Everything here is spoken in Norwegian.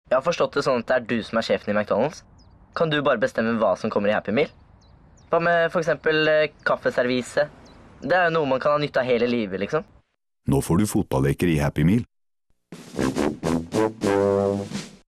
Jeg har forstått det sånn at det er du som er sjefen i McDonald's. Kan du bare bestemme hva som kommer i Happy Meal? Hva med for eksempel kaffeservise? Det er jo noe man kan ha nytte av hele livet, liksom. Nå får du fotballleker i Happy Meal.